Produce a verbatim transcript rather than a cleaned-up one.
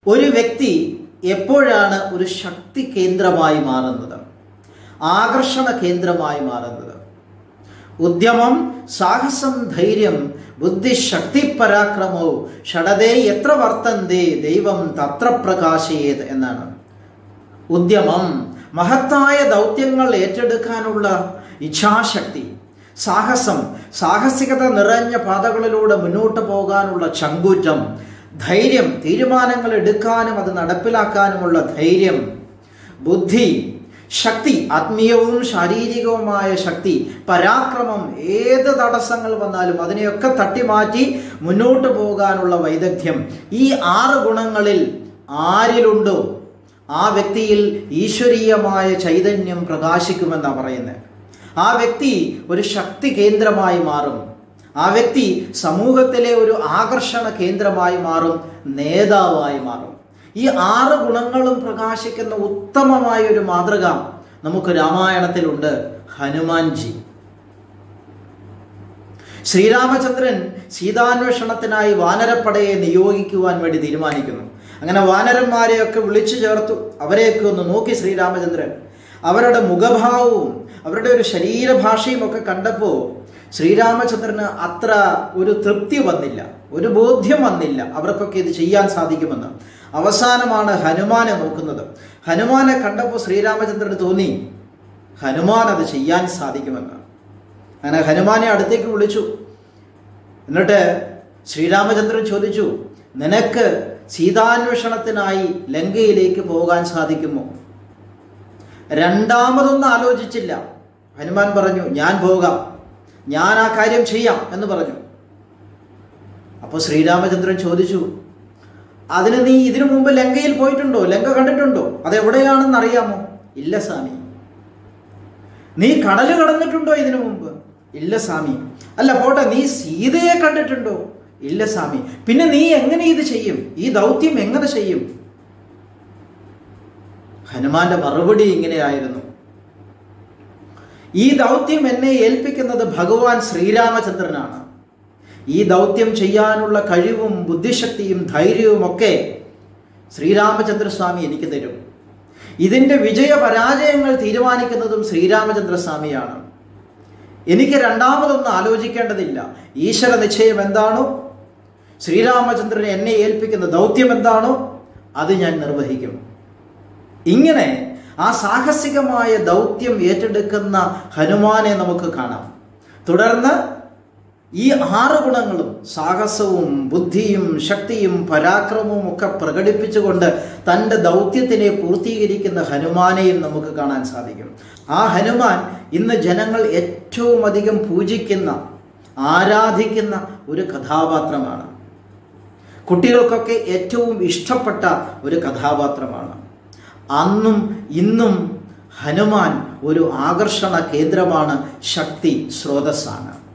ഒരു വ്യക്തി എപ്പോഴാണ് ഒരു ശക്തി കേന്ദ്രമായി മാറുന്നത്, ആകർഷണ കേന്ദ്രമായി മാറുന്നത്? ഉദ്യമം, സാഹസം, ധൈര്യം, ബുദ്ധി, ശക്തി, പരാക്രമോ ഷഡതേ എത്ര വർത്തന്തേ ദൈവം തത്ര പ്രകാശയേത് എന്നാണ്. ഉദ്യമം, മഹത്തായ ദൗത്യങ്ങൾ ഏറ്റെടുക്കാനുള്ള ഇച്ഛാശക്തി. സാഹസം, സാഹസികത നിറഞ്ഞ പാതകളിലൂടെ മുന്നോട്ട് പോകാനുള്ള ചങ്കൂറ്റം. ധൈര്യം, തീരുമാനങ്ങൾ എടുക്കാനും അത് നടപ്പിലാക്കാനുമുള്ള ധൈര്യം. ബുദ്ധി, ശക്തി, ആത്മീയവും ശാരീരികവുമായ ശക്തി. പരാക്രമം, ഏത് തടസ്സങ്ങൾ വന്നാലും അതിനെയൊക്കെ തട്ടിമാറ്റി മുന്നോട്ട് പോകാനുള്ള വൈദഗ്ധ്യം. ഈ ആറ് ഗുണങ്ങളിൽ ആരിലുണ്ടോ ആ വ്യക്തിയിൽ ഈശ്വരീയമായ ചൈതന്യം പ്രകാശിക്കുമെന്നാണ് പറയുന്നത്. ആ വ്യക്തി ഒരു ശക്തി കേന്ദ്രമായി മാറും. ആ വ്യക്തി സമൂഹത്തിലെ ഒരു ആകർഷണ കേന്ദ്രമായി മാറും, നേതാവായി മാറും. ഈ ആറ് ഗുണങ്ങളും പ്രകാശിക്കുന്ന ഉത്തമമായ ഒരു മാതൃക നമുക്ക് രാമായണത്തിലുണ്ട്. ഹനുമാൻജി. ശ്രീരാമചന്ദ്രൻ സീതാന്വേഷണത്തിനായി വാനരപ്പടയെ നിയോഗിക്കുവാൻ വേണ്ടി തീരുമാനിക്കുന്നു. അങ്ങനെ വാനരന്മാരെയൊക്കെ വിളിച്ചു ചേർത്തു. അവരെയൊക്കെ ഒന്ന് നോക്കി ശ്രീരാമചന്ദ്രൻ. അവരുടെ മുഖഭാവവും അവരുടെ ഒരു ശരീരഭാഷയും ഒക്കെ കണ്ടപ്പോൾ ശ്രീരാമചന്ദ്രന് അത്ര ഒരു തൃപ്തി വന്നില്ല, ഒരു ബോധ്യം വന്നില്ല അവർക്കൊക്കെ ഇത് ചെയ്യാൻ സാധിക്കുമെന്ന്. അവസാനമാണ് ഹനുമാനെ നോക്കുന്നത്. ഹനുമാനെ കണ്ടപ്പോൾ ശ്രീരാമചന്ദ്രന് തോന്നി ഹനുമാൻ അത് ചെയ്യാൻ സാധിക്കുമെന്ന്. അങ്ങനെ ഹനുമാനെ അടുത്തേക്ക് വിളിച്ചു. എന്നിട്ട് ശ്രീരാമചന്ദ്രൻ ചോദിച്ചു, നിനക്ക് സീതാന്വേഷണത്തിനായി ലങ്കയിലേക്ക് പോകാൻ സാധിക്കുമോ? രണ്ടാമതൊന്നും ആലോചിച്ചില്ല. ഹനുമാൻ പറഞ്ഞു, ഞാൻ പോകാം, ഞാൻ ആ കാര്യം ചെയ്യാം എന്ന് പറഞ്ഞു. അപ്പോൾ ശ്രീരാമചന്ദ്രൻ ചോദിച്ചു, അതിന് നീ ഇതിനു മുമ്പ് ലങ്കയിൽ പോയിട്ടുണ്ടോ? ലങ്ക കണ്ടിട്ടുണ്ടോ? അതെവിടെയാണെന്ന് അറിയാമോ? ഇല്ല സ്വാമി. നീ കടല് കടന്നിട്ടുണ്ടോ ഇതിനു മുമ്പ്? ഇല്ല സ്വാമി. അല്ല പോട്ടെ, നീ സീതയെ കണ്ടിട്ടുണ്ടോ? ഇല്ല സ്വാമി. പിന്നെ നീ എങ്ങനെ ഇത് ചെയ്യും? ഈ ദൗത്യം എങ്ങനെ ചെയ്യും? ഹനുമാന്റെ മറുപടി ഇങ്ങനെയായിരുന്നു, ഈ ദൗത്യം എന്നെ ഏൽപ്പിക്കുന്നത് ഭഗവാൻ ശ്രീരാമചന്ദ്രനാണ്. ഈ ദൗത്യം ചെയ്യാനുള്ള കഴിവും ബുദ്ധിശക്തിയും ധൈര്യവും ഒക്കെ ശ്രീരാമചന്ദ്രസ്വാമി എനിക്ക് തരും. ഇതിൻ്റെ വിജയ പരാജയങ്ങൾ തീരുമാനിക്കുന്നതും ശ്രീരാമചന്ദ്രസ്വാമിയാണ്. എനിക്ക് രണ്ടാമതൊന്നും ആലോചിക്കേണ്ടതില്ല. ഈശ്വര നിശ്ചയം എന്താണോ, ശ്രീരാമചന്ദ്രൻ എന്നെ ഏൽപ്പിക്കുന്ന ദൗത്യം എന്താണോ, അത് ഞാൻ നിർവഹിക്കും. ഇങ്ങനെ ആ സാഹസികമായ ദൗത്യം ഏറ്റെടുക്കുന്ന ഹനുമാനെ നമുക്ക് കാണാം. തുടർന്ന് ഈ ആറ് ഗുണങ്ങളും സാഹസവും ബുദ്ധിയും ശക്തിയും പരാക്രമവും ഒക്കെ പ്രകടിപ്പിച്ചുകൊണ്ട് തൻ്റെ ദൗത്യത്തിനെ പൂർത്തീകരിക്കുന്ന ഹനുമാനെയും നമുക്ക് കാണാൻ സാധിക്കും. ആ ഹനുമാൻ ഇന്ന് ജനങ്ങൾ ഏറ്റവും അധികം പൂജിക്കുന്ന, ആരാധിക്കുന്ന ഒരു കഥാപാത്രമാണ്. കുട്ടികൾക്കൊക്കെ ഏറ്റവും ഇഷ്ടപ്പെട്ട ഒരു കഥാപാത്രമാണ്. അന്നും ഇന്നും ഹനുമാൻ ഒരു ആകർഷണ കേന്ദ്രമാണ്, ശക്തി സ്രോതസ്സാണ്.